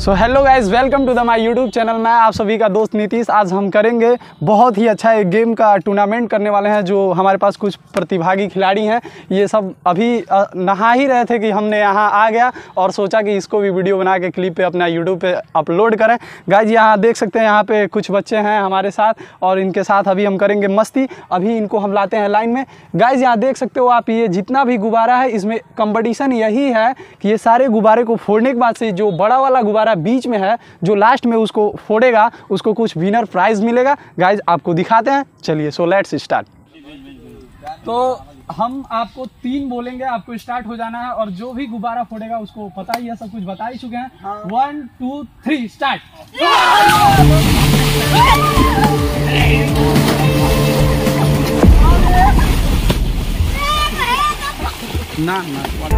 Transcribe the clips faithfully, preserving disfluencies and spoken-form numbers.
So hello guys, welcome to the my YouTube channel. मैं आप सभी का दोस्त नीतीश। आज हम करेंगे बहुत ही अच्छा एक गेम का टूर्नामेंट करने वाले हैं। जो हमारे पास कुछ प्रतिभागी खिलाड़ी हैं, ये सब अभी नहा ही रहे थे कि हमने यहाँ आ गया और सोचा कि इसको भी वीडियो बना के क्लिप पे अपना यूट्यूब पे अपलोड करें। गाइज यहाँ देख सकते हैं, यहाँ पे कुछ बच्चे हैं हमारे साथ और इनके साथ अभी हम करेंगे मस्ती। अभी इनको हम लाते हैं लाइन में। गाइज यहाँ देख सकते हो आप, ये जितना भी गुब्बारा है इसमें कंपटीशन यही है कि ये सारे गुब्बारे को फोड़ने के बाद से जो बड़ा वाला गुब्बारा बीच में है, जो लास्ट में उसको फोड़ेगा उसको कुछ विनर प्राइज मिलेगा। गाइज आपको दिखाते हैं, चलिए सो लेट्स स्टार्ट। तो हम आपको तीन बोलेंगे, आपको स्टार्ट हो जाना है और जो भी गुब्बारा फोड़ेगा उसको पता ही है, सब कुछ बता ही चुके हैं। One two three start. ना ना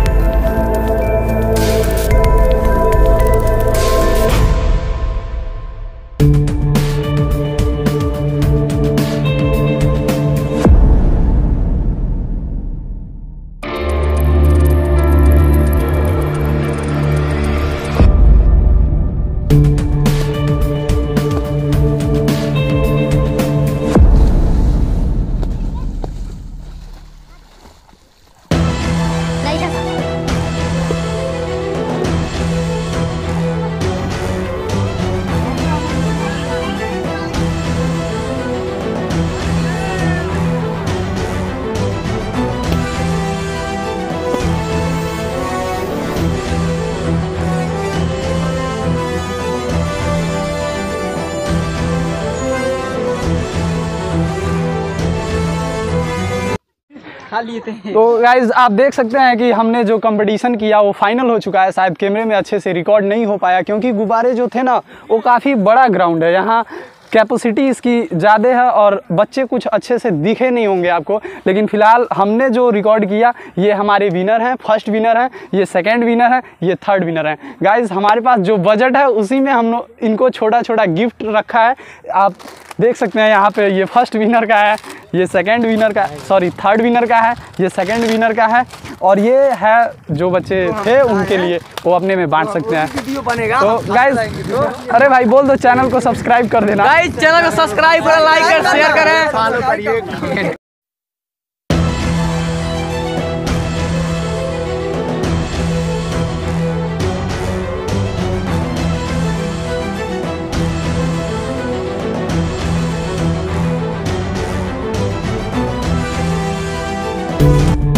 तो गाइज आप देख सकते हैं कि हमने जो कंपटीशन किया वो फाइनल हो चुका है। शायद कैमरे में अच्छे से रिकॉर्ड नहीं हो पाया क्योंकि गुब्बारे जो थे ना, वो काफ़ी बड़ा ग्राउंड है, यहाँ कैपेसिटी इसकी ज़्यादा है और बच्चे कुछ अच्छे से दिखे नहीं होंगे आपको। लेकिन फ़िलहाल हमने जो रिकॉर्ड किया, ये हमारे विनर हैं। फर्स्ट विनर है, ये सेकंड विनर है, ये थर्ड विनर है। गाइज हमारे पास जो बजट है उसी में हम इनको छोटा छोटा गिफ्ट रखा है। आप देख सकते हैं यहाँ पे, ये फर्स्ट विनर का है, ये सेकंड विनर का, सॉरी थर्ड विनर का है, ये सेकंड विनर का है और ये है जो बच्चे थे उनके लिए, वो अपने में बांट सकते हैं। तो गाइज, अरे भाई बोल दो, चैनल को सब्सक्राइब कर देना। गाइज चैनल को सब्सक्राइब करें, लाइक करें, शेयर करें। you